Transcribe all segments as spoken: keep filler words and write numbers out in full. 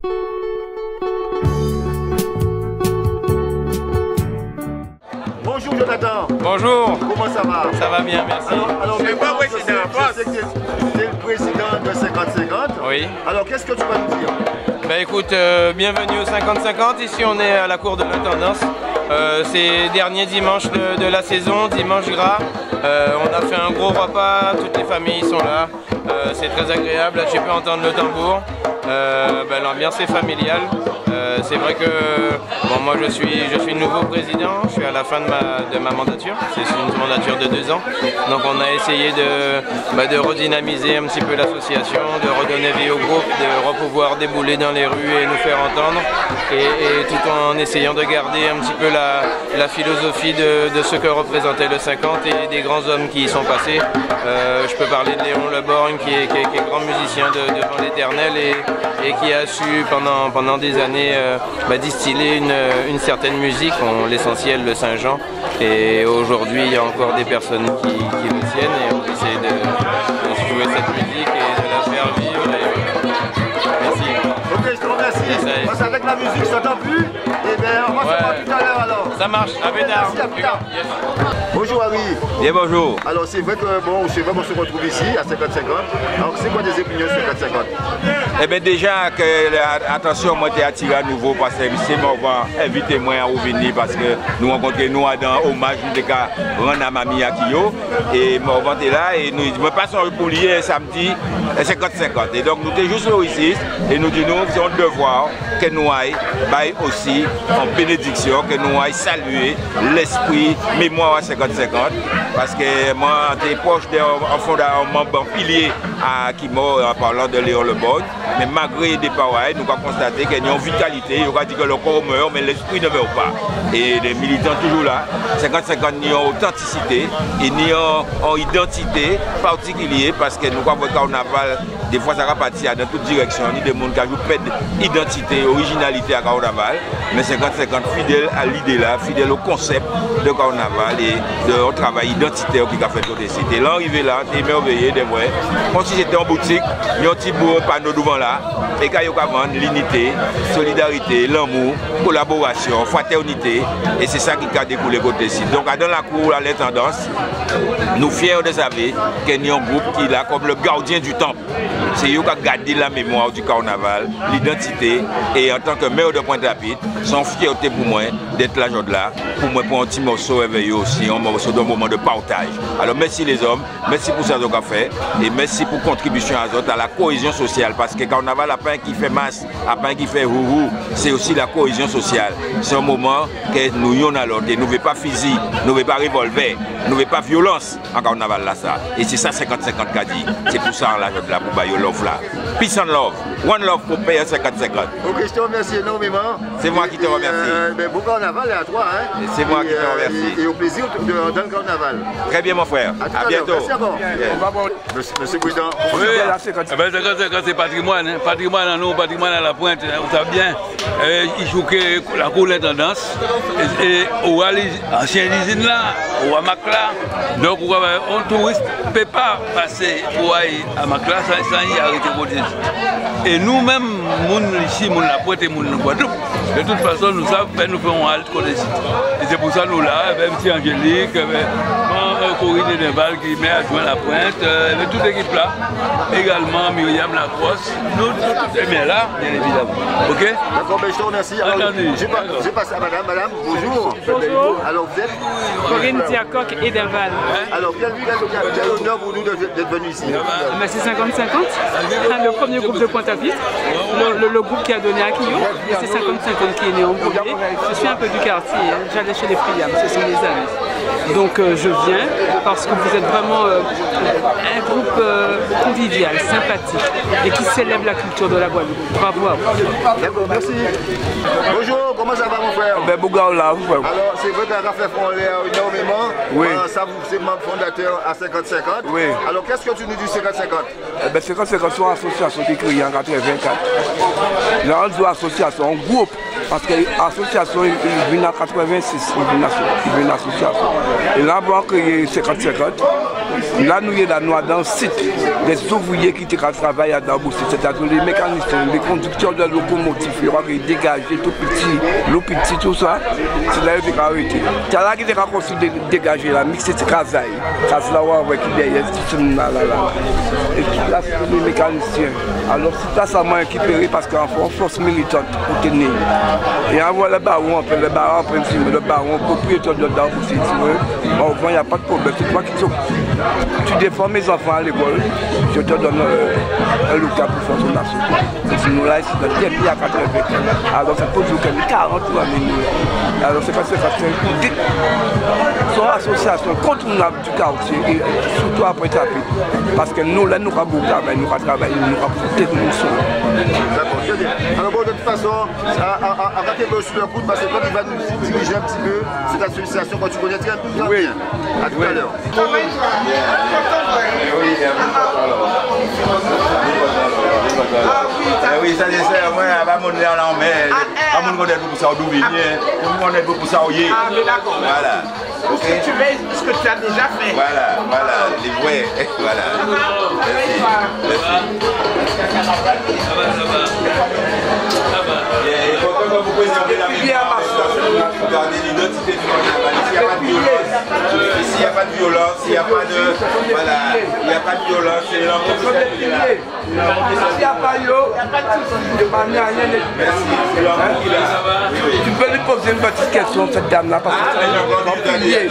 Bonjour Jonathan. Bonjour. Comment ça va? Ça va bien, merci. Alors, alors je suis pas président. Je sais que tu es le président de cinquante cinquante. Oui. Alors qu'est-ce que tu vas nous dire? Ben écoute, euh, bienvenue au cinquante cinquante. Ici on est à la cour de l'intendance. Euh, c'est dernier dimanche de, de la saison, dimanche gras. Euh, on a fait un gros repas, toutes les familles sont là. Euh, c'est très agréable, là tu peux entendre le tambour. Euh, ben, l'ambiance est familiale. Euh, c'est vrai que bon, moi je suis, je suis nouveau président, je suis à la fin de ma, de ma mandature, c'est une mandature de deux ans. Donc on a essayé de, bah, de redynamiser un petit peu l'association, de redonner vie au groupe, de repouvoir débouler dans les rues et nous faire entendre. Et, et tout en essayant de garder un petit peu la, la philosophie de, de ce que représentait le cinquante et des grands hommes qui y sont passés. Euh, je peux parler de Léon Le Borgne qui est, qui est, qui est grand musicien de, devant l'Éternel et, et qui a su pendant, pendant des années Euh, bah, distiller une, une certaine musique, l'essentiel le Saint-Jean, et aujourd'hui il y a encore des personnes qui, qui le tiennent et on essaie de, de jouer cette musique et de la faire vivre. Et, euh, merci. Ok, je te remercie. Parce qu'avec la musique je t'entends plus, et bien on va ouais. se voir tout à l'heure alors. Ça marche, à Bédard. Merci, à plus tard. Yes. Bonjour Harry. Bien bonjour. Alors c'est vrai que bon, c'est vrai qu'on se retrouve ici à cinquante cinquante. Alors c'est quoi des opinions sur cinquante cinquante? Eh bien déjà, que, attention, moi j'ai attiré à nouveau parce que c'est moi invité moi à revenir parce que nous rencontrons nous dans hommage nous déca rendre à Mamie Akio et moi rencontré là et nous me passons pour lier samedi cinquante cinquante et donc nous sommes juste là ici et nous disons nous c'est un devoir que nous aillons aussi en bénédiction que nous aillons saluer l'esprit mémoire à cinquante cinquante parce que moi j'étais proche d'un fondateur membre pilier à qui mort en parlant de Léon Le Borgne. Mais malgré des paroles, nous avons constaté qu'il y a une vitalité, il y a dit que le corps meurt, mais l'esprit ne meurt pas. Et les militants toujours là, cinquante cinquante n'y a authenticité et n'y a identité particulière parce que nous avons le carnaval, des fois ça va partir dans toute direction, ni des gens qui jouent pas d'identité, originalité à carnaval, mais cinquante cinquante fidèle à l'idée là, fidèle au concept de carnaval et de travail identitaire qui a fait côté cité. L'arrivée là, c'est merveilleux, des vrais. Comme si j'étais en boutique, il y a un petit beau panneau devant là, et quand il y a l'unité, solidarité, l'amour, collaboration, fraternité, et c'est ça qui a découlé côté cité. Donc dans la cour, à l'intendance, nous fiers de savoir qu'il y a un groupe qui est là comme le gardien du temple. C'est eux qui ont gardé la mémoire du carnaval, l'identité, et en tant que maire de Pointe-à-Pitre, sont fierté pour moi d'être là aujourd'hui là, pour moi pour un petit morceau réveillé aussi, un morceau d'un moment de partage. Alors merci les hommes, merci pour ça qu'ils ont fait, et merci pour contribution à autres, à la cohésion sociale, parce que le carnaval n'a pas un qui fait masse, n'a pas un qui fait rourou, c'est aussi la cohésion sociale. C'est un moment que nous y en a l'autre, et nous ne voulons pas physique, nous ne voulons pas revolver, nous ne voulons pas violence en carnaval là ça. Et c'est ça cinquante cinquante qu'a dit, c'est pour ça là, là pour bailler love là. Peace and love, one love pour payer cinquante cinquante. Ok, je te remercie énormément. C'est moi qui te remercie. Euh, ben, bon carnaval à toi. Hein. C'est moi et, qui te remercie. Et, et au plaisir de, de, dans le carnaval. Très bien mon frère, à, à, à bientôt. Merci encore. Yeah. Monsieur, monsieur le Président. Oui, eh ben, c'est patrimoine, hein. Patrimoine à nous, patrimoine à la pointe, vous savez bien. Euh, il joue que la cour d'intendance. Et, et au ancien usine là, au Amakla. Donc un touriste ne peut pas passer pour aller à Amakla sans y arrêter pour dire. Et nous-mêmes, ici, nous la pointe et nous la Guadeloupe. De toute façon, nous savons que nous faisons halte côté site. Et c'est pour ça que nous là, même si Angélique, Corinne Deneval qui met à joindre la pointe, euh, toute l'équipe là, également Myriam Lacrosse, nous, tout est bien là, bien évidemment. Ok? D'accord, ben, je te remercie. Je passe à madame. Madame, bonjour. Bonjour. Alors vous êtes Corinne Diacoc et Delval. Alors quel, quel, quel honneur pour nous d'être venus ici? Ben, c'est cinquante cinquante, le premier groupe de Pointe-à-Pitre, le, le, le groupe qui a donné à Quillon, c'est cinquante cinquante qui est né en premier. Je suis un peu du quartier, hein. J'allais chez les Priam, ce sont mes amis. Donc euh, je viens parce que vous êtes vraiment euh, un groupe euh, convivial, sympathique et qui célèbre la culture de la Guadeloupe. Bravo à vous. D'accord, merci. Bonjour, comment ça va mon frère? Ben Bougal là, vous frère. Alors c'est vrai que la fait font l'air énormément. Oui. Euh, ça vous c'est membre fondateur à cinquante cinquante. Oui. Alors qu'est-ce que tu nous dis cinquante cinquante? Eh ben cinquante cinquante sont association qui créée en quatre-vingt-quatre. Là on dit association, un groupe. Parce que l'association, il vient en quatre-vingt-six, il vient en association. Et là, on a créé cinquante cinquante. Là, nous sommes là, nous dans le site des ouvriers qui travaillent dans le site, c'est-à-dire les mécaniciens, les conducteurs de locomotives, les dégagés, tout petit, l'eau petit, tout ça. C'est là qu'ils ont arrêté. C'est là qu'ils ont construit dégager la mixer de casaille. Ça se l'a avec derrière, là, là, là. Et puis là, c'est les mécaniciens. Alors, c'est là, ça m'a récupéré parce qu'en force militante pour tenir. Et on voit le baron, on fait le baron, on fait le baron, propriétaire de l'arbre, si tu veux. Bon, il n'y a pas de problème, c'est toi qui t'occupes. Tu défends mes enfants à l'école, je te donne euh, un local pour faire ton assaut. Sinon là, ici, depuis à quatre-vingts. Alors, ça pose quarante ans. Alors, c'est parce que c'est une association contournable du quartier, et surtout après taper. Parce que nous, là, nous avons beaucoup de travail, nous avons travaillé, nous avons foutu que nous sommes. D'accord, très bien. Alors, bon, de toute façon, à rater le sur le coup, parce que quand il va nous diriger un petit peu cette association, quand tu connais très bien. Oui. À tout à l'heure. Oui, ça c'est ça, moi, à pas mon l'air là, mais à mon connaît beaucoup ça au Douvigné, on connaît beaucoup ça au Yé. Ah, mais d'accord. Voilà. Parce que tu veux ce que tu as déjà fait. Voilà, voilà, les vrais, voilà. Merci. Il faut que vous présentez la même garder l'identité du monde. S'il n'y a pas de violence, s'il n'y a pas de violence, s'il n'y a pas de... Voilà, il n'y a pas de violence, c'est l'entreprise qui est là. S'il n'y a pas yo, il n'y a pas de souci. Merci, c'est l'entreprise qui est là. Tu peux lui poser une petite question, cette dame-là, parce que c'est un pilier.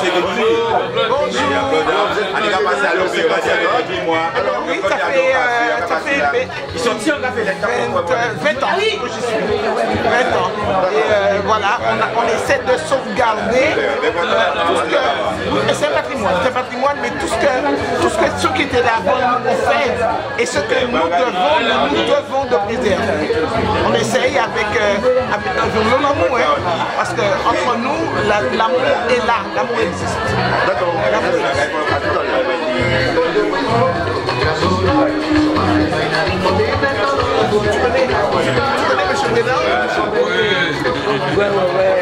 Ils sont tirés vingt ans que je suis. vingt ans. Et euh, voilà, on, a, on essaie de sauvegarder euh, tout ce que. C'est un patrimoine, c'est un patrimoine, mais tout ce que, tout ce que ceux qui étaient là avant nous ont fait et ce que nous devons, nous devons de préserver. On essaye avec, euh, avec un jour l'amour, hein, parce qu'entre nous, l'amour est là, l'amour existe. D'accord. À tout à l'heure. Tu connais, tu connais M. Dédard? Ouais, ouais,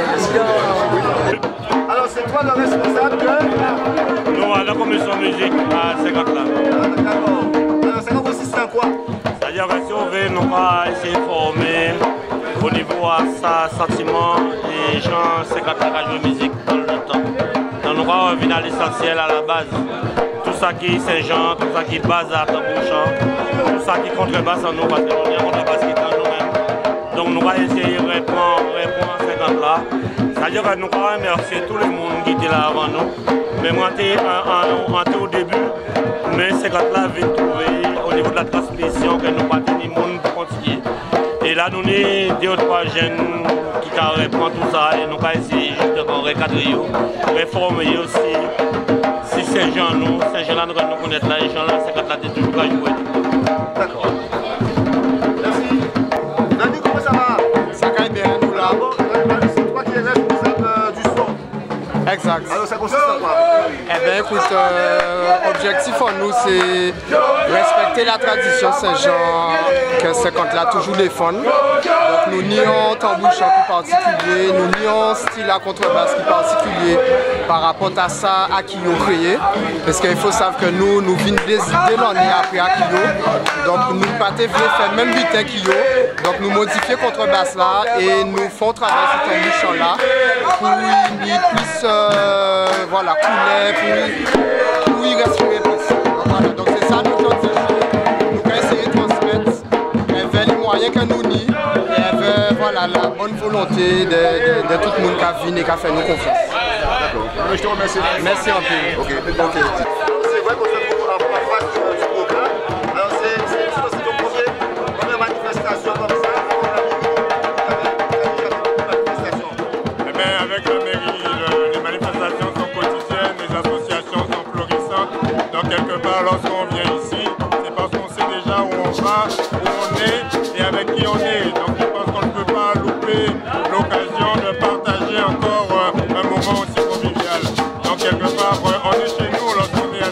ouais. Alors, c'est toi le responsable de... Nous, à la commission musique à cinquante là. D'accord. Alors, ça consiste en quoi? C'est-à-dire que si on veut, nous va essayer de former au niveau à sa sentiment des gens cinquante là qui jouent musique dans le temps. Donc, nous va revenir à l'essentiel, à la base. Tout ça qui est Saint-Jean, tout ça qui est base à Tambouchan, tout ça qui contrebasse en nous, parce que nous avons contrebasse qui est en nous-mêmes. Donc nous allons essayer de répondre, répondre à ces gens-là. C'est-à-dire que nous allons remercier tout le monde qui était là avant nous. Mais moi, j'étais au début, mais ces gens-là viennent trouver au niveau de la transmission que nous partons du monde pour continuer. Et là, nous avons deux ou trois jeunes qui répondent tout ça et nous allons essayer juste de recadrer, réformer aussi. Si ces gens nous, ces gens-là nous connaissent là, les gens-là, c'est quand là, c'est toujours à jouer. D'accord. Merci. Nani, comment ça va? Ça va bien, nous là. Bon, c'est toi qui es responsable du son. Exact. Alors ça consiste en quoi? Eh bien écoute, euh, objectif en nous c'est respecter la tradition Saint-Jean que cinquante là toujours défendre. Donc nous nions tambouchan qui particulier, nous nions style à contrebasse qui particulier par rapport à ça à qui ont créé. Parce qu'il faut savoir que nous, nous venons des idées l'année après à Kyo. Donc nous ne pas faire même butin Kyo. Donc nous modifions contrebasse là et nous faisons travailler ce tambouchan là pour qu'il puisse euh, voilà, couler, pour, pour y respirer plus. Voilà, donc c'est ça nous autres nous allons essayer de transmettre vers les moyens que nous n'y et vers voilà, la bonne volonté de, de, de tout le monde qui a venu et qui a fait nous confiance. D'accord. Je te remercie. Merci un peu. Ok, ok. C'est vrai qu'on se trouve en face du programme. Alors c'est ton premier, première manifestation comme ça. Eh bien, avec la mairie, le, les manifestations sont quotidiennes, les associations sont florissantes. Donc quelque part, lorsqu'on vient ici, c'est parce qu'on sait déjà où on va, où on est et avec qui on est. Donc je pense qu'on ne peut pas louper l'occasion de partager encore euh, un moment aussi convivial. Donc quelque part, euh, on est chez nous lorsqu'on est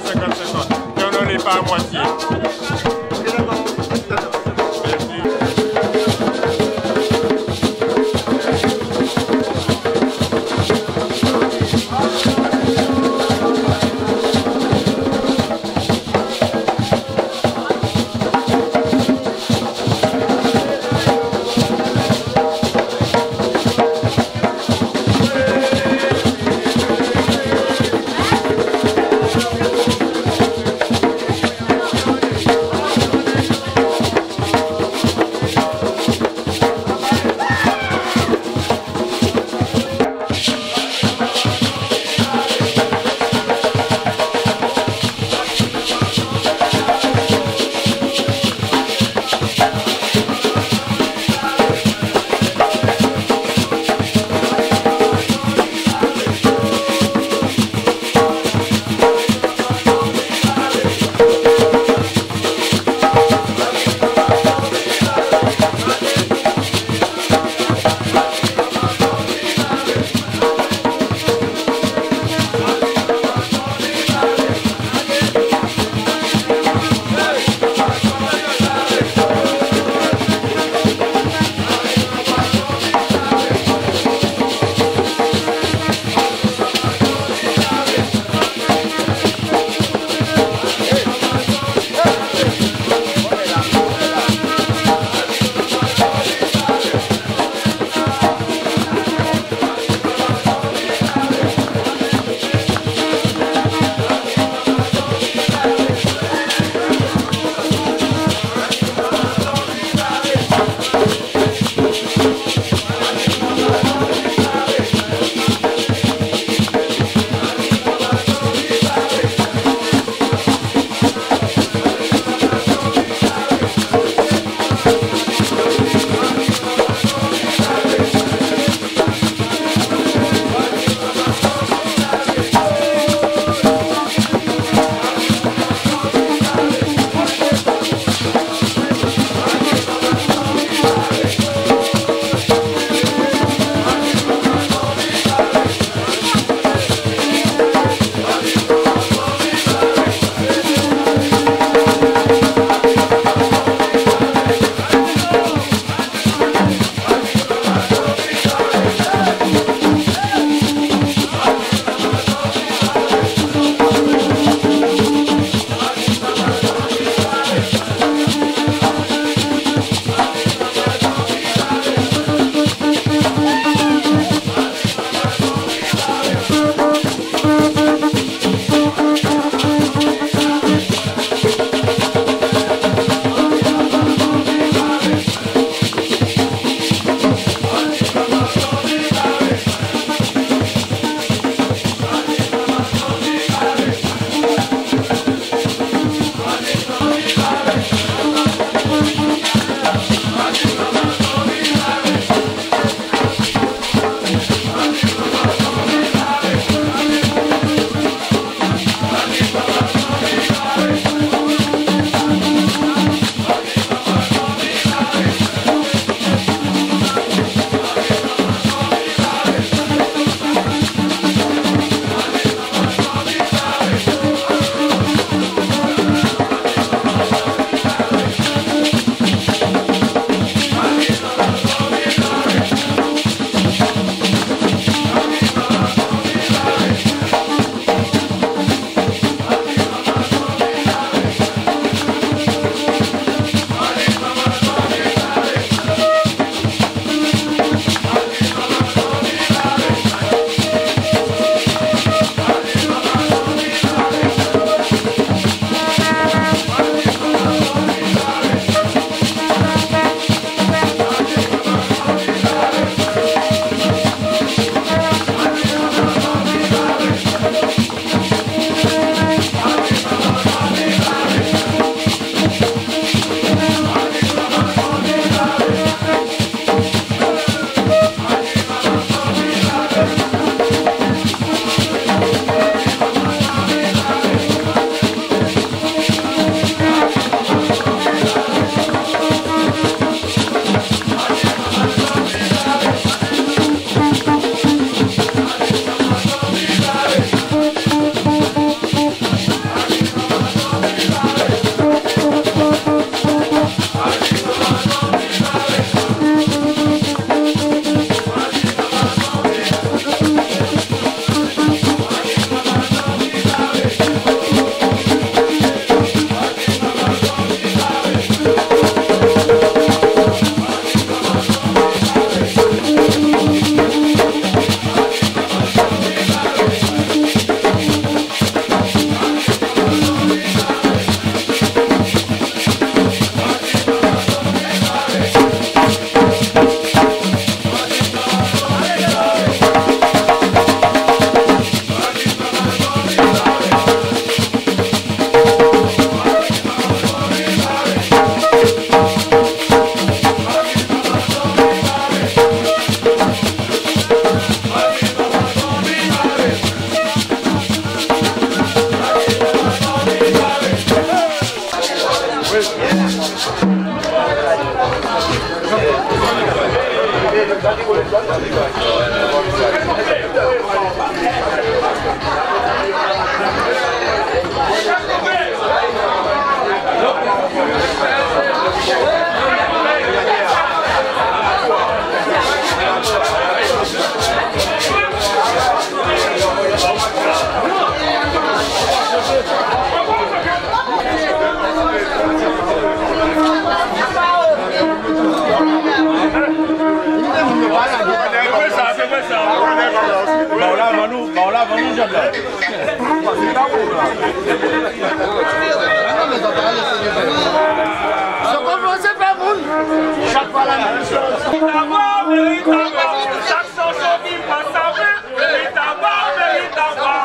Chaque fois la même chose. Chaque chanson qui passe à mérite à voir, mérite à voir.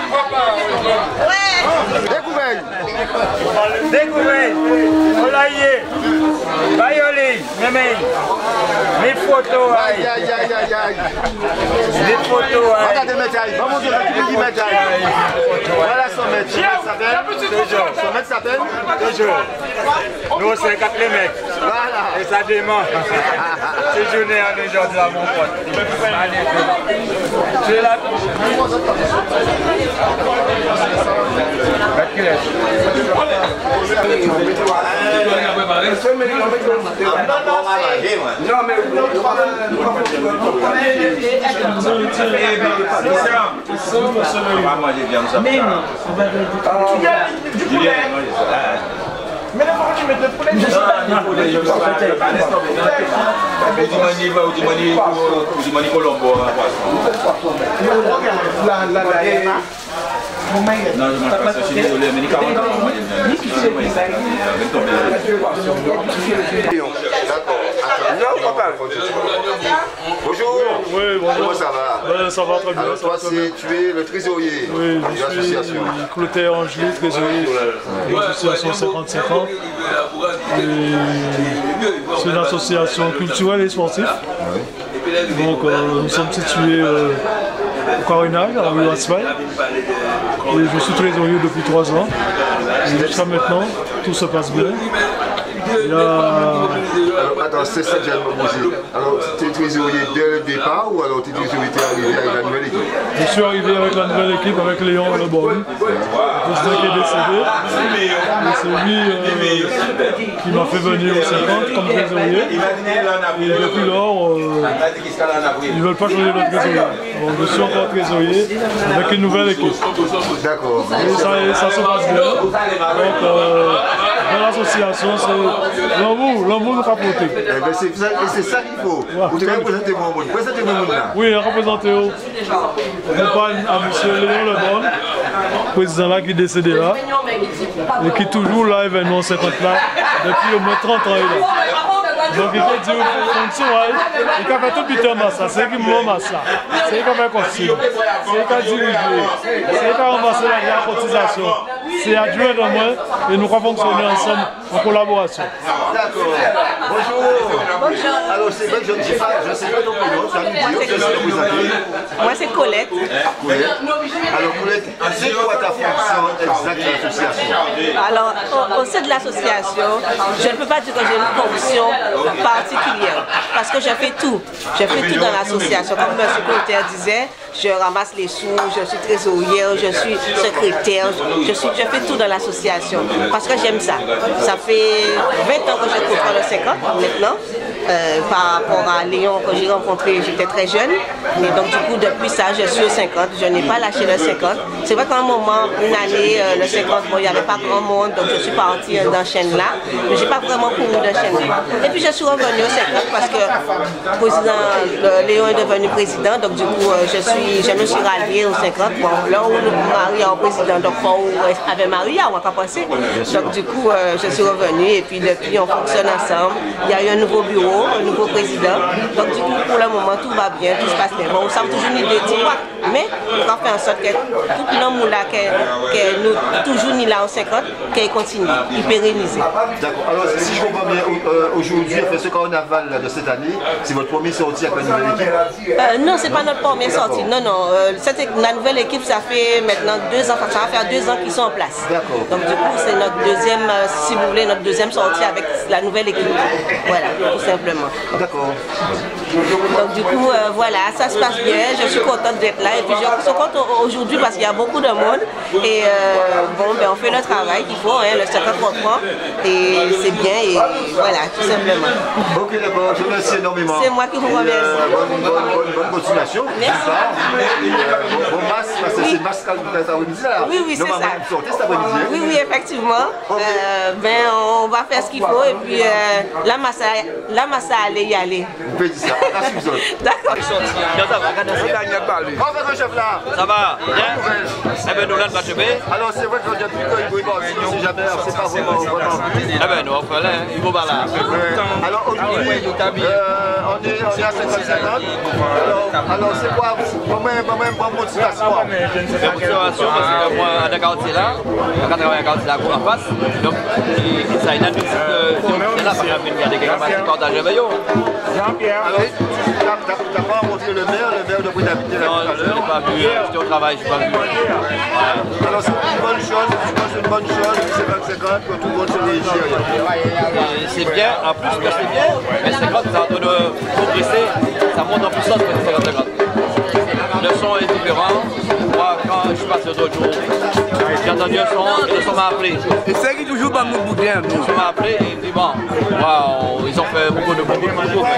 Découvert. Découvert. Olaye. Bayoli. Mémé. Mes photos. Aïe, aïe, aïe, aïe, aïe. Mes photos. Regardez mes tailles. Vamos dire à qui mes tailles. Voilà son maître. Son maître s'appelle. Son maître s'appelle. Toujours. Nous, c'est quatre les mecs. Voilà. Et ça démarre. C'est journée en aujourd'hui à mon pote. Tu es là. Non, mais Mais là, pourquoi tu mets le poulet? Non, je m'en passe, je suis désolé, mais Nicolas, Bonjour. Oui, bonjour. Comment ça va? Ben, ça va très bien. Alors toi, tu es le trésorier oui, de l'association. Je suis Clotaire Angeli, trésorier de l'association cinquante cinquante. C'est une association culturelle et sportive. Donc euh, nous sommes situés euh, au Carinage, à rue Raspail. Et je suis trésorier depuis trois ans. Et jusqu'à maintenant, tout se passe bien. Il y a... Alors attends, c'est ça que j'ai à me poser. Alors tu es trésorier dès le départ ou alors tu es trésorier arrivé avec la nouvelle équipe? Je suis arrivé avec la nouvelle équipe, avec Léon Le Bon. Le président qui est décédé. Et c'est lui euh, qui m'a fait venir au cinquante comme trésorier. Et depuis lors, euh, ils ne veulent pas changer de trésorier. Donc je suis encore trésorier avec une nouvelle équipe. D'accord. Et ça, et ça se passe bien. Donc euh, dans l'association, c'est l'amour, l'amour nous rapporte. C'est ça qu'il faut. Vous devez représenter mon monde. Présentez-moi mon là. Oui, représenter au compagne à M. Léon Le Bon, président là qui est décédé là, et qui est toujours là, événement cinquante là, depuis au moins trente ans. Là. Donc il peut dire fonction, il peut faire tout Peter Massa, c'est qui me Massa, c'est qui fait costume, c'est qui dirige, c'est qui a ramassé la cotisation, c'est adjoint de moi et nous allons fonctionner ensemble en collaboration. D'accord. Bonjour. Bonjour. Alors c'est vrai que je ne sais pas, je sais pas ton prénom, tu vas nous dire, je sais vous présenter. Moi c'est Colette. Colette. Alors Colette, c'est quoi ta fonction exacte de l'association? Alors au, au sein de l'association, je ne peux pas dire que j'ai une fonction particulière parce que je fais tout. Je fais tout dans l'association. Comme M. Clotaire disait, je ramasse les sous, je suis trésorière, je suis secrétaire, je, suis, je fais tout dans l'association parce que j'aime ça. Ça fait vingt ans que je côtoie le cinquante maintenant. Euh, par rapport à Léon que j'ai rencontré, j'étais très jeune. Et donc du coup, depuis ça, je suis au cinquante. Je n'ai pas lâché le cinquante. C'est vrai qu'à un moment, une année, euh, le cinquante, bon, il n'y avait pas grand monde, donc je suis partie euh, dans chaîne là. Mais je n'ai pas vraiment couru de chaîne là. Et puis je suis revenue au cinquante parce que le président le, Léon est devenu président. Donc du coup, euh, je, suis, je me suis ralliée au cinquante. Bon, là où Maria est président, donc où avec Maria, on va pas passer. Donc du coup, euh, je suis revenue et puis depuis, on fonctionne ensemble. Il y a eu un nouveau bureau, un nouveau président. Donc du coup, pour le moment, tout va bien, tout se passe bien. Bon, on sent toujours une idée, tu vois. Mais on va faire en sorte que tout le monde là, que nous toujours ni là en cinquante, qu'il continue, qu'il pérennise. D'accord. Alors si je comprends bien, euh, aujourd'hui, fait ce carnaval là, de cette année, c'est votre première sortie avec la nouvelle équipe? euh, Non, c'est pas notre première sortie. Non, non. Euh, cette, la nouvelle équipe, ça fait maintenant deux ans, ça va faire deux ans qu'ils sont en place. D'accord. Donc du coup, c'est notre deuxième, euh, si vous voulez, notre deuxième sortie avec la nouvelle équipe. Voilà, tout simplement. D'accord. Donc du coup, euh, voilà, ça se passe bien. Je suis contente d'être là et puis je suis contente aujourd'hui parce qu'il y a beaucoup de monde et euh, bon, ben on fait le travail qu'il faut, hein, le cinquante comprend et c'est bien et voilà, tout simplement. Ok, d'accord, je vous remercie énormément. C'est moi qui vous remercie. Euh, bonne, bonne, bonne, bonne continuation. Merci. Et, euh, bon, bon masse, parce que Oui. c'est le masque cet après-midi là. Oui, oui, c'est ça. Vous sortez cet après-midi. Hein? Oui, oui, effectivement. Okay. Euh, ben, on va faire ce qu'il faut et puis euh, la massa, la massa allait y aller. Vous pouvez dire ça. D'accord. Comment va le chef là? Ça va? Bien? Eh bien, nous là, de chemin. Alors, c'est vrai que depuis qu'il est parti, on ne sait jamais, c'est pas vraiment. vraiment. Eh bien, nous, on fait là, il faut pas là. Alors, aujourd'hui, euh, on est, on est à cinquante cinquante. Alors, alors c'est quoi? Comment une bonne motivation? La motivation, parce que moi, à Dakar, c'est là. À Dakar, c'est là, en face. Donc, ça a une musique de là, parce qu'on a des quelqu'un qui partage avec eux. Alors, tu n'as pas rencontré le maire, le maire de Brindavité là? Non, je n'ai pas vu, j'étais au travail, je n'ai pas vu. Alors, c'est une bonne chose, c'est une bonne chose, cinquante cinquante, que tout le monde se réagit. C'est bien, en plus que c'est bien, mais cinquante, c'est en train de progresser, ça monte en puissance que c'est cinquante cinquante. Le son est différent. Moi, quand je passe d'autres jours, j'ai entendu un son, et le son m'a appelé. Et c'est qui toujours pas mon boudin. Le son m'a appelé et il dit bon, wow, ils ont fait beaucoup de beaucoup de beaucoup.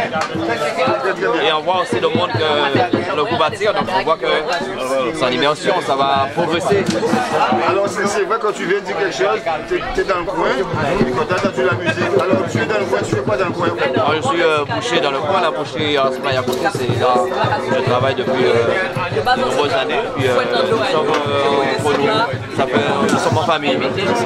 Et on voit aussi le monde que le groupe attire, donc on voit que euh, son immersion, ça va progresser. Alors c'est vrai quand tu viens dire quelque chose, tu es dans le coin, et quand tu as entendu la musique, alors tu es dans le coin, tu fais quoi dans le coin? Alors, je suis euh, bouché dans le coin, la boucherie en Splaye à côté, c'est là où je travaille depuis euh, de nombreuses années. Puis, euh, nous sommes euh, entre nous, ça fait, nous sommes en famille.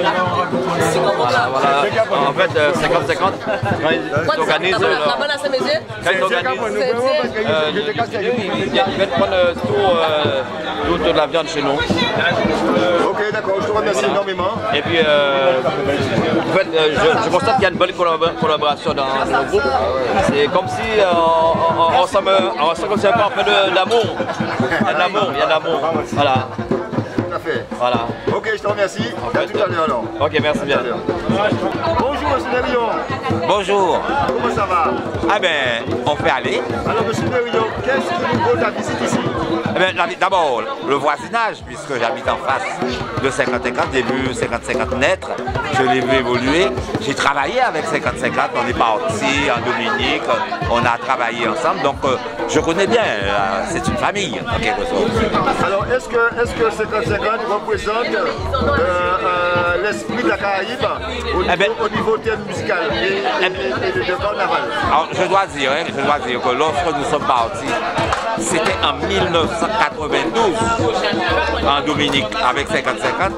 Voilà, voilà. En fait, euh, cinquante cinquante, quand ils organisent leur... Quand ils organisent, euh, ils viennent prendre euh, tout, euh, toute la viande chez nous. Ok, d'accord, je te remercie énormément. Et puis, euh, en fait, euh, je, je constate qu'il y a une bonne collaboration dans, dans le groupe. C'est comme si euh, on, on, on, sent, on sent comme si on fait un peu d'amour. Il y a de l'amour, il y a de l'amour. Voilà. Tout à fait. Voilà. Ok, je te remercie. En fait, à tout à l'heure alors. Ok, merci bien. Bonjour, monsieur Nérillon. Bonjour. Comment ça va? Ah ben, on fait aller. Alors, monsieur Nérillon, qu'est-ce qui nous vaut ta visite ici? Eh ben, d'abord, le voisinage, puisque j'habite en face de cinquante cinquante, j'ai vu cinquante cinquante naître, je l'ai vu évoluer. J'ai travaillé avec cinquante cinquante, on est parti en Dominique, on a travaillé ensemble, donc euh, je connais bien, euh, c'est une famille en quelque sorte. Alors, est-ce que, est-ce que cinquante cinquante représente euh, euh, l'esprit de la Caraïbe au niveau, eh ben, au niveau thème musical et, et, et, et de, de carnaval? Alors, je dois dire, hein, je dois dire que lorsque nous sommes partis, c'était en mille neuf cent quatre-vingt-douze en Dominique avec cinquante cinquante.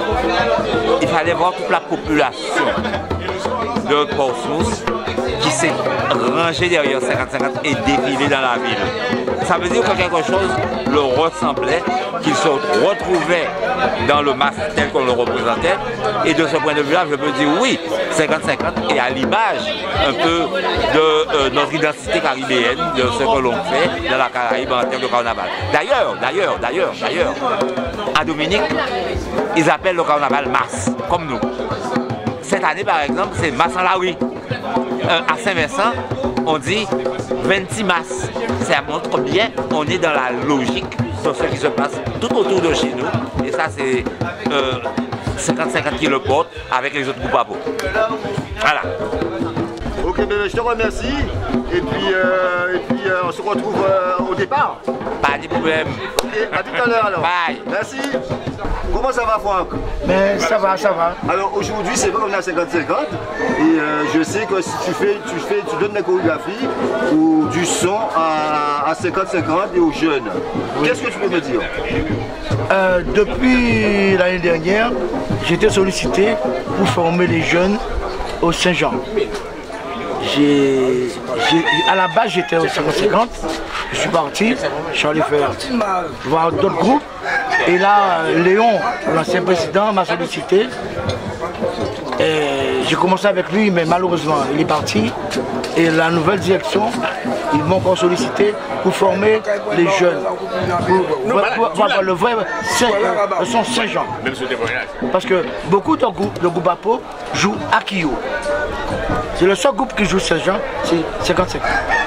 Il fallait voir toute la population de Portsmouth qui s'est rangée derrière cinquante cinquante et défilée dans la ville. Ça veut dire que quelque chose leur ressemblait, qu'ils se retrouvaient dans le masque tel qu'on le représentait. Et de ce point de vue-là, je peux dire oui, cinquante cinquante est à l'image un peu de euh, notre identité caribéenne, de ce que l'on fait dans la Caraïbe en termes de carnaval. D'ailleurs, d'ailleurs, d'ailleurs, d'ailleurs, à Dominique, ils appellent le carnaval masse, comme nous. Cette année, par exemple, c'est masse en la rue. Euh, à Saint-Vincent, on dit vingt-six masses. Ça montre bien on est dans la logique de ce qui se passe tout autour de chez nous. Et ça, c'est euh, cinquante cinquante qui le porte avec les autres groupes à peau. Voilà. Ok, ben, je te remercie. Et puis, euh, et puis euh, on se retrouve euh, au départ. Pas de problème. Ok, à tout à l'heure alors. Bye. Merci. Comment ça va, Franck? Mais ça va, ça va. Alors aujourd'hui, c'est vrai qu'on est à cinquante cinquante. Et euh, je sais que si tu fais, tu fais, tu donnes la chorégraphie ou du son à cinquante cinquante et aux jeunes. Oui. Qu'est-ce que tu peux me dire? euh, Depuis l'année dernière, j'ai été sollicité pour former les jeunes au Saint-Jean. j'ai, à la base j'étais au cinquante cinquante, je suis parti, je suis allé faire voir d'autres groupes. Et là, Léon, l'ancien président, m'a sollicité. J'ai commencé avec lui, mais malheureusement, il est parti. Et la nouvelle direction, ils m'ont encore sollicité pour former les jeunes. Pour, pour, pour avoir le vrai le son Saint-Jean. Parce que beaucoup de groupes de Goupapo jouent à Kyo. C'est le seul groupe qui joue Saint-Jean, c'est cinquante-cinq.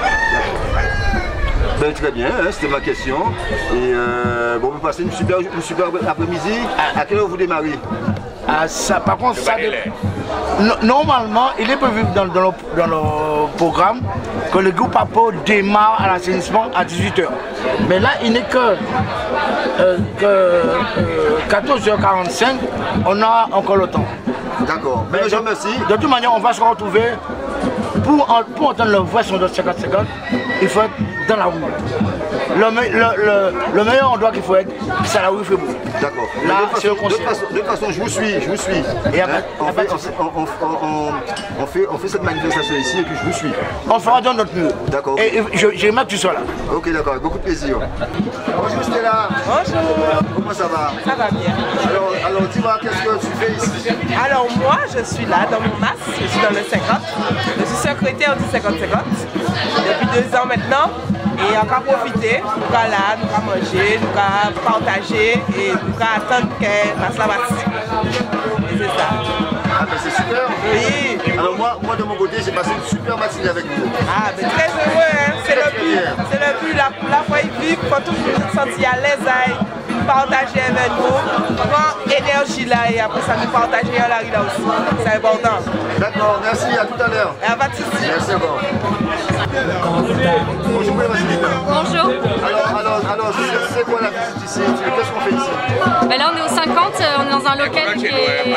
Ben, très bien, hein, c'était ma question. Et euh, bon, vous passez une super, une super après-midi. À quelle heure vous démarrez? Ah, ça, par contre, ça, normalement, il est prévu dans, dans, le, dans le programme que le groupe Apo démarre à l'assainissement à dix-huit heures. Mais là, il n'est que, euh, que euh, quatorze heures quarante-cinq, on a encore le temps. D'accord, mais je vous remercie. De toute manière, on va se retrouver. Pour, pour entendre le vrai son de cinquante cinquante, il faut être dans la rue. Le, le, le, le meilleur endroit qu'il faut être, c'est la rue Fribourg. D'accord. Là, c'est le concert. De toute façon, de toute façon, je vous suis, je vous suis. Et après, hein, on, fait, on, on, on, on, fait, on fait cette manifestation ici et puis je vous suis. On fera dans notre mieux. D'accord. Et, et j'aimerais que tu sois là. Ok, d'accord, avec beaucoup de plaisir. Bonjour Stella. Bonjour. Comment ça va? Ça va bien. Alors, alors dis-moi, qu'est-ce que tu fais ici? Alors moi, je suis là dans mon masque, je suis dans le cinquante. Je suis secrétaire du cinquante cinquante depuis deux ans maintenant. Et on va profiter, nous allons là, nous allons manger, nous allons partager et nous allons attendre qu'elle passe la matinée. Et c'est ça. Ah ben c'est super. Oui. Alors moi, moi de mon côté, j'ai passé une super matinée avec vous. Ah ben très heureux, hein. C'est le but. C'est le but, la, la fois il vit, quand tout le monde se sentit à l'aise, puis partager avec nous. Prends énergie là et après ça nous partager à la rue là aussi. C'est important. D'accord, merci, à tout à l'heure. À pas de soucis. Merci encore. Bonjour, Bonjour. Alors, alors, alors c'est quoi la visite ici? Qu'est-ce qu'on fait ici? Ben là on est au cinquante, on est dans un local qui est...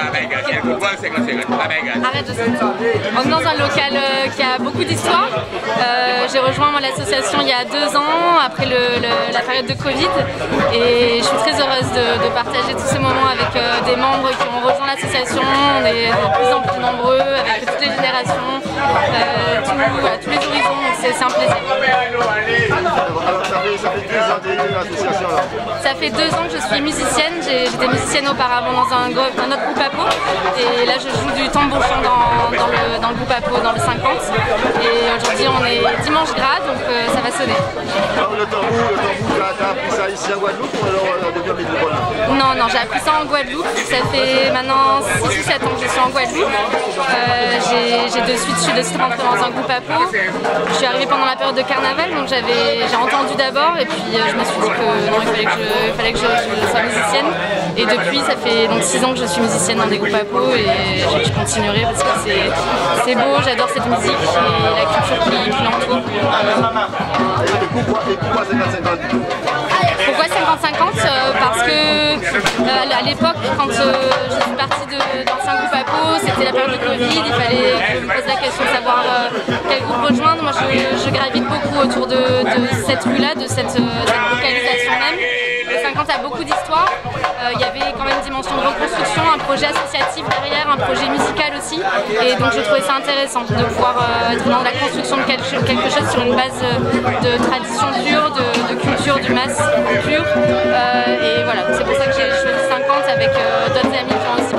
Arrête de On est dans un local qui a beaucoup d'histoire. Euh, J'ai rejoint l'association il y a deux ans, après le, le, la période de Covid. Et je suis très heureuse de, de partager tous ces moments avec euh, des membres qui ont rejoint l'association. On est de plus en plus nombreux, avec toutes les générations, euh, tout, à tous les horizons. C'est un plaisir. Alors, ça fait, ça fait deux ans que tu l'association là? Ça fait deux ans que je suis musicienne. J'étais musicienne auparavant dans un, dans un autre groupe Apo. Et là, je joue du tambour-chant dans, dans, le, dans le groupe Apo, dans le cinquante. Et aujourd'hui, on est dimanche gras, donc euh, ça va sonner. Alors, le tambour, le tambour, tu as appris ça ici à Guadeloupe ou alors euh, depuis métropole? Non, non, j'ai appris ça en Guadeloupe. Ça fait maintenant six ou sept ans que je suis en Guadeloupe. Euh, j'ai de suite, je suis de suite rentrée dans un groupe Apo. Je suis arrivée pendant la période de carnaval, donc j'ai entendu d'abord et puis euh, je me suis dit que non, il fallait que, je, il fallait que je, je sois musicienne. Et depuis, ça fait donc six ans que je suis musicienne dans des groupes Apo et je, je continuerai parce que c'est beau, j'adore cette musique et la culture qui, qui l'entoure. Pourquoi cinquante cinquante? Parce que euh, à l'époque, quand euh, je suis partie de, dans un groupe Apo, c'était la période de Covid, il fallait que je me pose la question de savoir euh, quel groupe rejoindre. Moi, je, je gravite beaucoup autour de, de cette rue-là, de cette, euh, cette localisation même. Le cinquante a beaucoup d'histoire. Euh, il y avait quand même une dimension de reconstruction, un projet associatif derrière, un projet musical aussi. Et donc je trouvais ça intéressant de pouvoir euh, être dans la construction de quelque, quelque chose sur une base de tradition pure, de, de culture du mas pure. Euh, et voilà, c'est pour ça que j'ai choisi cinquante avec euh, d'autres amis qui ont aussi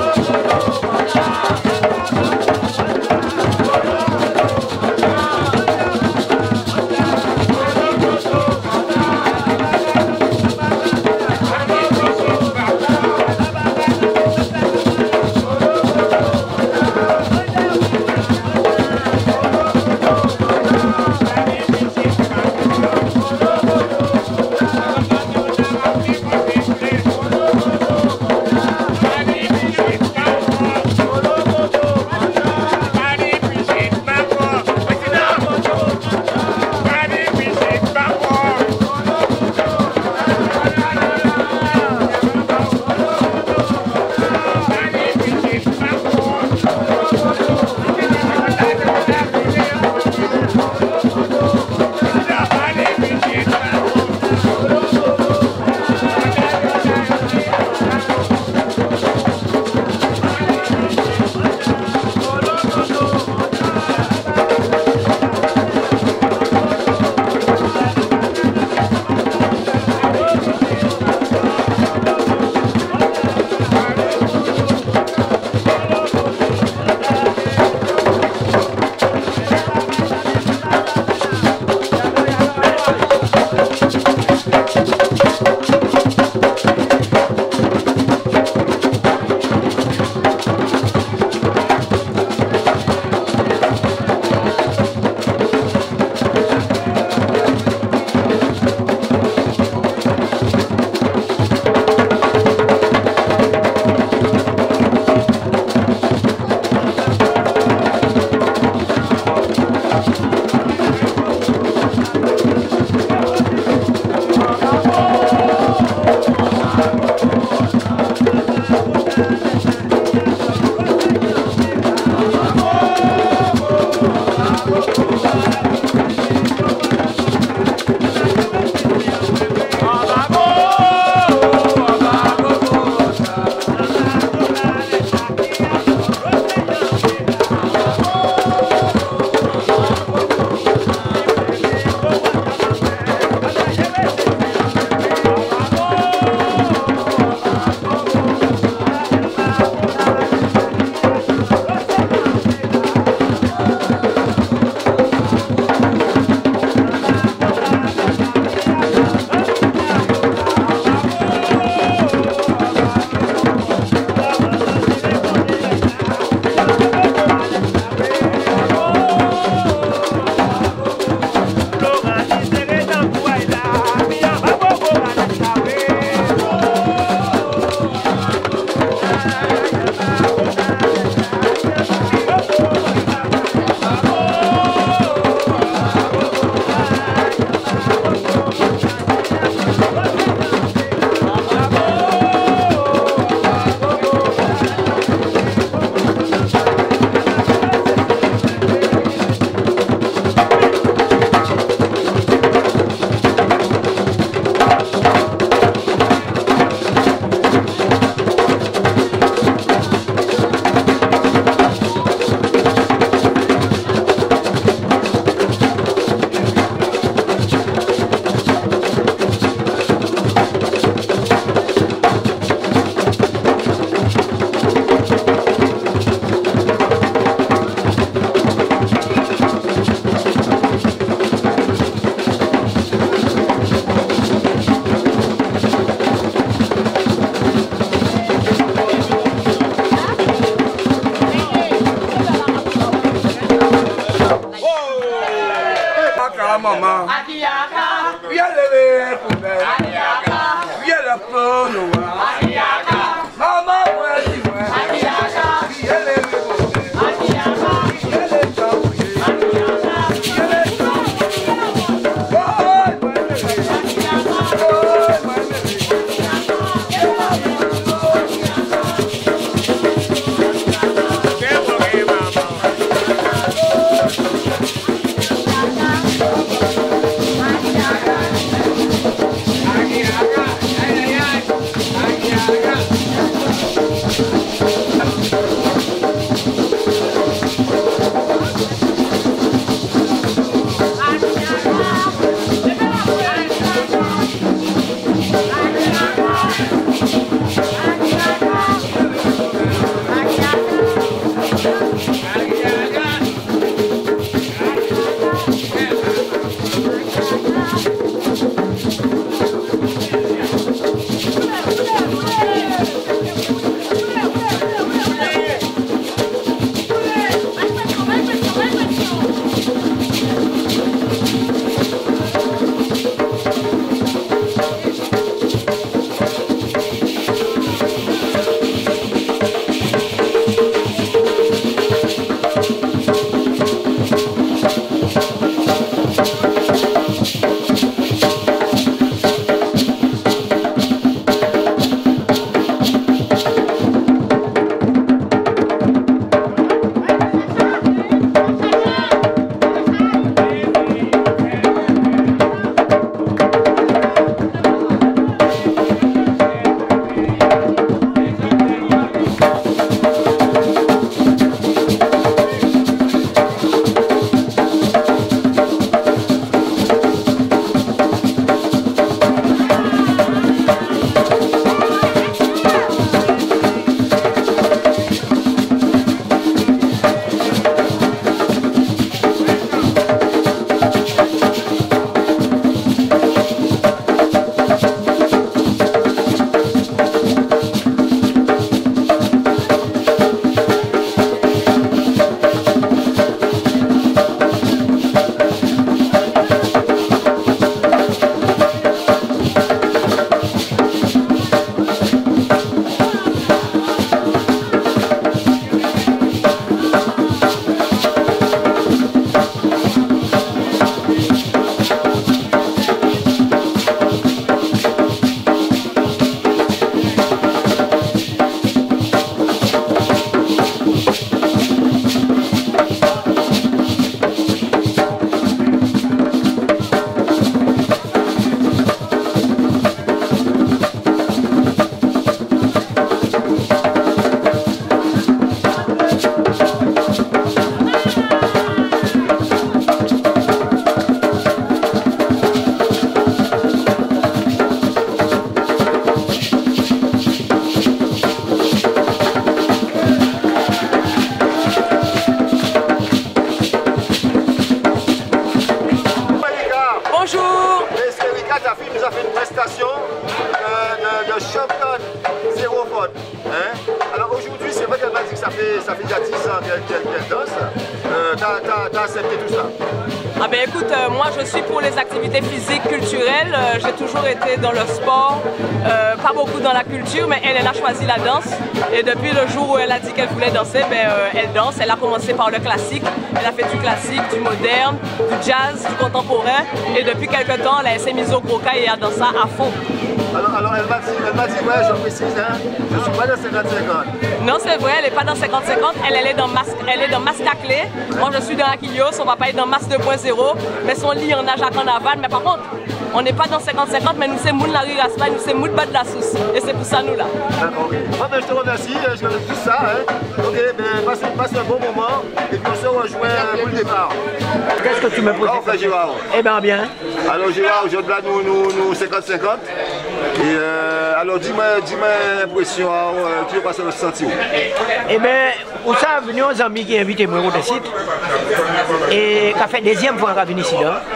ça fait, ça fait déjà dix ans qu'elle qu'elle danse. Euh, tu as accepté tout ça? Ah ben écoute, euh, moi je suis pour les activités physiques, culturelles. Euh, J'ai toujours été dans le sport, euh, pas beaucoup dans la culture, mais elle, elle a choisi la danse. Et depuis le jour où elle a dit qu'elle voulait danser, ben, euh, elle danse. Elle a commencé par le classique. Elle a fait du classique, du moderne, du jazz, du contemporain. Et depuis quelques temps, elle s'est mise au croquet et elle danse à fond. Alors, alors elle m'a dit, elle m'a dit, ouais, je précise, hein, je ne suis pas dans cinquante cinquante. Non, c'est vrai, elle n'est pas dans cinquante cinquante, elle, elle est dans Mas, elle est dans Mascaclé. Moi, je suis dans Aquilio, son papa est dans Mas deux point zéro, mais son lit en nage à Carnaval. Mais par contre, on n'est pas dans cinquante cinquante, mais nous, c'est Moun la rue Raspa, nous, c'est Moun bas de la Sousse. Et c'est pour ça, nous, là. D'accord, oui. Bon, ben, je te remercie, je te remercie tout ça. Hein. Ok, ben, passe, passe un bon moment, et puis on se rejoint pour le départ. Qu'est-ce que tu me poses? Enfin, Gérard. Eh bien, bien. Alors, Gérard, aujourd'hui, nous, nous, nous cinquante cinquante. Et euh, alors, dis-moi, dis-moi l'impression, euh, tu veux passer le senti où? Eh bien, où ça, venu aux amis qui invitent moi au site. Et qui a fait deuxième fois qu'on venu ici là.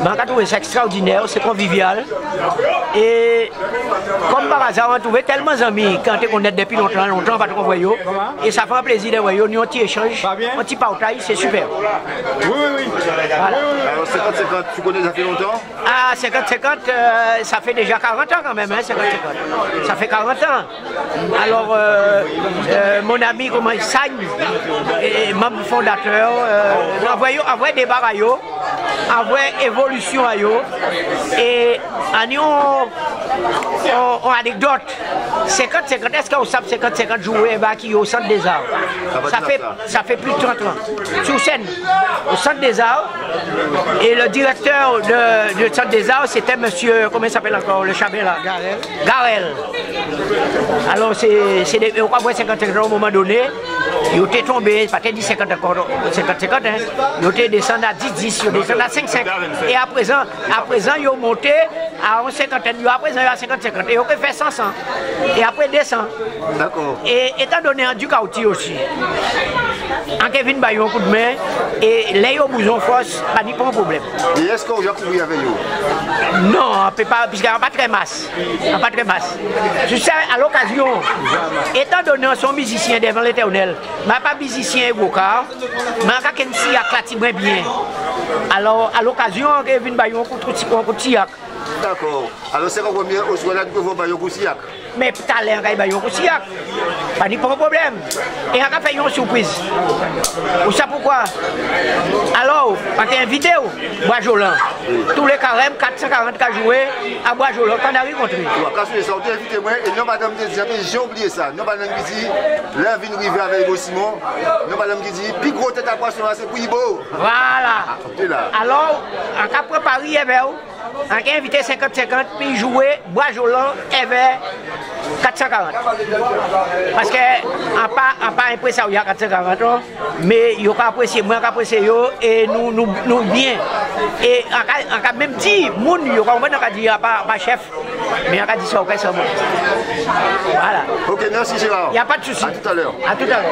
Mais on a trouvé ça extraordinaire, c'est convivial. Et comme par hasard, on a trouvé tellement d'amis quand on est depuis longtemps, longtemps, pas trop voyous. Et ça fait un plaisir de voir, nous un petit échange, un petit partage, c'est super. Oui, oui, oui. Voilà. Alors cinquante cinquante, tu connais ça fait longtemps? Ah, cinquante cinquante, euh, ça fait déjà quarante ans quand même, hein, cinquante cinquante. Ça fait quarante ans. Alors, euh, euh, mon ami, comment il Sagne, membre fondateur, euh, envoyé des barres à eux, envoyé évolution à eux. Et en on anecdote, cinquante cinquante, est-ce qu'on sait cinquante cinquante jouer qui au centre des arts? Ça fait, ça fait plus de trente ans. Sur scène, au centre des arts. Et le directeur de, du centre des arts, c'était monsieur, comment il s'appelle encore, le chambellan? Garel. Garel. Alors, c'est des, on va voir cinquante cinquante au moment donné. Ils étaient tombés, pas dit cinquante encore, cinquante cinquante, hein. Ils étaient descendus à dix dix, ils descendus à cinq cinq. Et à présent, à présent, ils ont monté à une cinquantaine, à présent, ils sont à cinquante cinquante. Et ils ont fait cent cent. Et après, deux cents. D'accord. Et étant donné un duc aussi, en Kevin Bayon, un coup de main, et les au bouson force, pas ni pas un problème. Et est-ce qu'on a couru avec eux? Non, on peut pas, puisqu'il n'y a pas très masse. Il n'y a pas très masse. Je sais, à l'occasion, étant donné son musicien devant l'éternel, je ne suis pas musicien Egoka, mais je suis un bien. Alors, à l'occasion, Kevin Bayon, un coup de tiac. D'accord. Alors, c'est comme combien au soir là, tu peux Bayon Koussiak? Mais tout à l'heure, il Bayon Koussiak. Pas de problème. Et on a fait une surprise. Vous savez pourquoi? Alors, quand tu es invité, Bois Jolan, tous les carèmes, quatre cent quarante qui joué à Bois Jolan, quand on a rencontré. Quand tu es sorti, invitez-moi, et non, madame, j'ai oublié ça. Non, madame qui dit, là, vient arriver avec Hugo Simon. Non, madame qui dit, puis gros tête à poisson, c'est pour Ibo. Voilà. Alors, on a préparé, on a invité cinquante cinquante, puis joué Bois Jolan, Ever quatre cent quarante. Parce qu'on n'a pas, pas impressé à quatre cent quarante, mais il a apprécié, moi j'ai apprécié et nous, nous, nous bien. Et on a même dit, moun, on a dit, pas, pas chef, mais on a dit ça au récemment. Voilà. Ok, merci Gérard. Il n'y a pas de souci. À tout à l'heure. À tout à l'heure.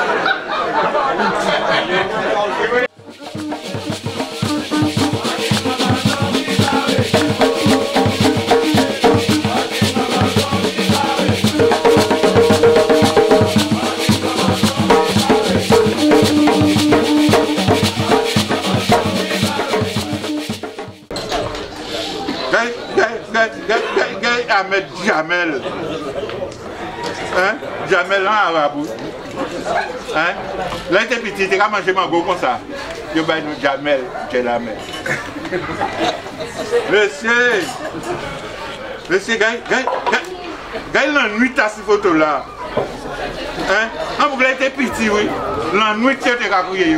Ahmed Jamel. Hein? Jamel en arabe. Hein? Là, il était petit, il a mangé mango comme ça. Il a dit Jamel, Jamel. Monsieur, monsieur, regarde l'ennui de cette photo-là. Hein? Quand vous était petit, oui. L'ennui de cette photo, oui.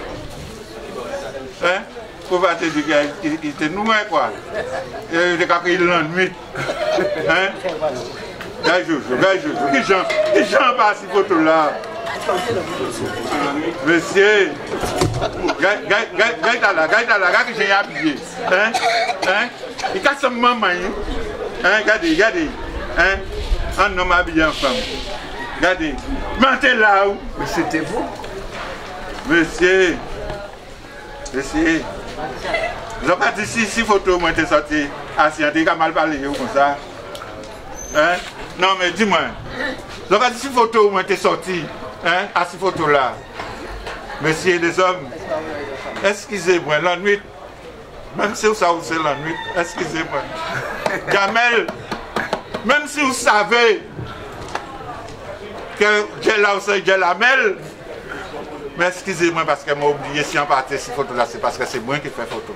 Hein? Pour pas te dire qu'il était noué, quoi. Il était qu'il l'ennui. Hein? Regarde Jojo, regarde Jojo. Qui j'en qui j'en passe cette photo-là? Monsieur, regarde là, regarde là, regarde que j'ai habillé. Hein? Hein? Il casse son maman. Hein? Regardez, regardez. Hein? Un homme habillé en femme. Regardez. Mentez là où? Mais c'était vous? Monsieur. Monsieur. Vous avez dit si si photo moi t'es sorti assis, t'es mal parlé comme ça. Hein? Non mais dis-moi. Vous avez dit si photo moi t'es sorti, hein, à cette photo là. Monsieur les hommes, excusez-moi, la nuit, même si vous savez où c'est la nuit, excusez-moi. Jamel, même si vous savez que j'ai là où c'est Jamel, mais excusez-moi parce que j'ai oublié si on partait cette photo là, c'est parce que c'est moi qui fais photo.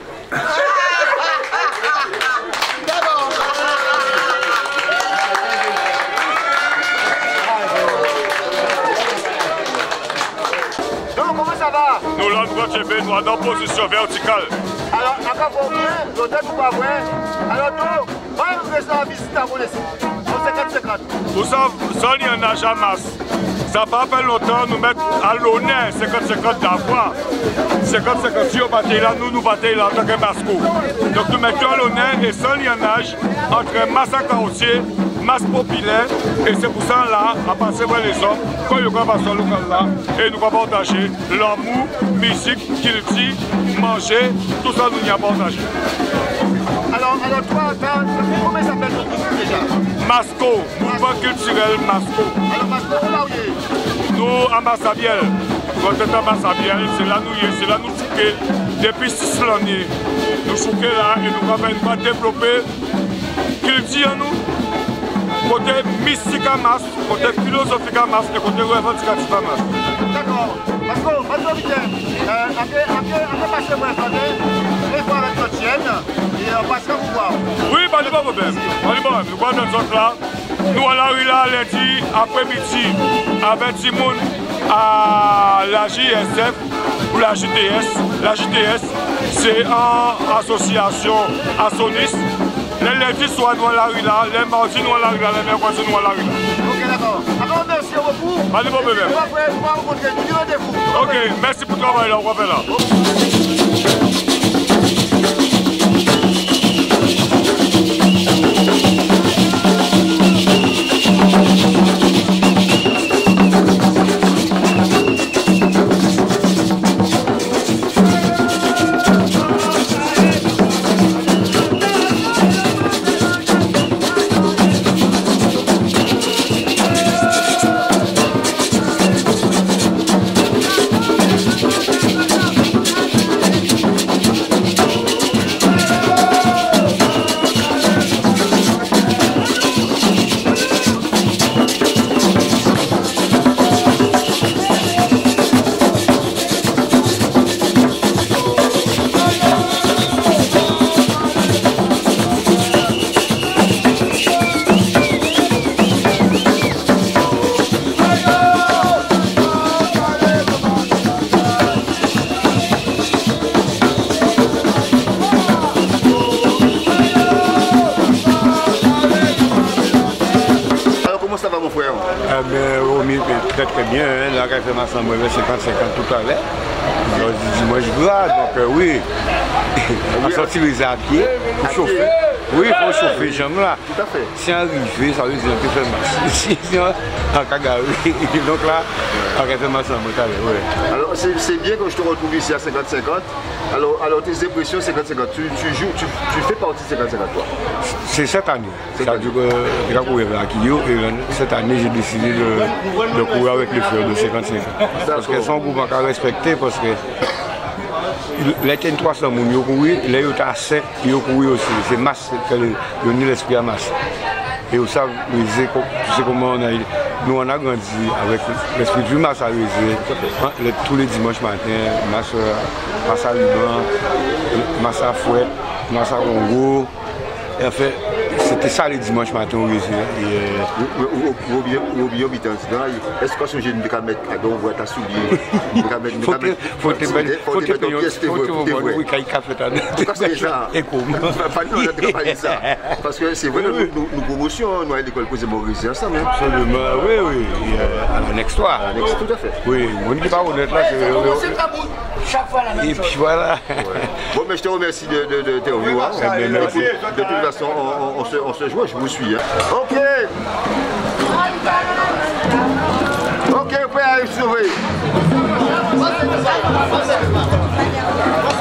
Donc comment ça va? Nous l'endroit G B, nous en position verticale. Alors, encore pour bien, l'hôtel ou pas vrai? Alors donc, moi je vais faire visiter à vous laisser. cinquante cinquante. Vous savez, ça il y en a jamais. Ça va pas longtemps nous mettre à l'honneur cinquante cinquante d'avoir. cinquante cinquante si on bataille là, nous nous bataillons là en tant que Masco. Donc nous mettons à l'honneur et sans lionnage entre masse à carrossier, masse populaire, et c'est pour ça là, à passer voir les hommes, quand il y a un passeur local là, et nous allons partager l'amour, musique, culture, manger, tout ça nous y a partagé. Alors, alors toi, comment ça s'appelle ton groupe déjà? Masco, mouvement culturel Masco. Alors Masco, où là où il est? Nous, à Massabielle, quand on est à Massabielle, c'est là nous y est, c'est là nous chouquons. Depuis six années, nous chouquons là et nous avons développé culture nous, côté mystique à masse, côté philosophique à masse et côté revendicatif à masse. D'accord. Masco, Masco, vite. Après, après, après passer mon infernal, et voir avec notre chaîne, et on passera vous voir. Oui, pas de problème. Pas de problème. Nous voyons notre là. Nous à la rue là, lundi, après-midi, avec Simone à la J S F ou la J T S. La J T S, c'est une association assoniste. Les lundis soirs, nous à la rue là, les mardis, nous à la rue là, les mercredis, nous à la rue là. Ok, d'accord. Alors, merci beaucoup. Pas de problème. On va rencontrer du rendez-vous. Ok, merci pour le travail là, on va faire là. Très très bien, hein, la référence en mauvais cinquante cinquante tout à l'heure. Dimanche gras, donc euh, oui, on sortit les pieds pour chauffer. Oui, il faut chauffer les jambes là. Tout à fait. Si on arrive, ça veut dire qu'on peut faire masse. Si on a cagaré, donc là, on va faire masse en tout à l'heure. Oui. Alors c'est bien que je te retrouve ici à cinquante cinquante. Alors, alors tes impressions cinquante cinquante, tu, tu joues, tu, tu fais partie de cinquante cinquante toi? C'est cette année. C'est-à-dire que je vais courir avec Akio et cette année j'ai décidé de, de courir avec les frères de cinquante cinquante. Parce que son groupe a respecté parce que les trois cents personnes qui ont couru, les autres à cinq qui ont couru aussi. C'est masse, qui a mis l'esprit à masse. Et vous savez, tu sais comment on a, nous on a grandi avec l'esprit du masse à Rézé. Tous les dimanches matin, masse, masse à Liban, masse à Fouette, masse à Congo. Et en fait, c'était ça les dimanches matin au Rézé. Ou bien habitant, est-ce que je ne peux pas mettre à dos ou à ta soulier? Faut te mettre, faut te mettre, faut te mettre, oui, qu'il café ta. En tout cas, c'est ça. Et comme. Parce que c'est vrai que nous promotions, nous à l'école pour Maurice ensemble. Absolument, oui, oui. À l'annexe trois. Tout à fait. Oui, on n'est pas honnête là. Chaque fois la même Et chose. puis voilà. Bon, mais je te remercie de t'interviewer. De toute façon, on, on, se, on se joue, je vous suis. Hein. Ok. Ok, vous pouvez aller sauver.